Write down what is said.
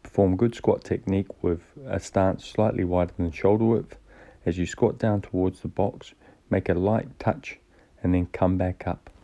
Perform good squat technique with a stance slightly wider than shoulder width. As you squat down towards the box, make a light touch and then come back up.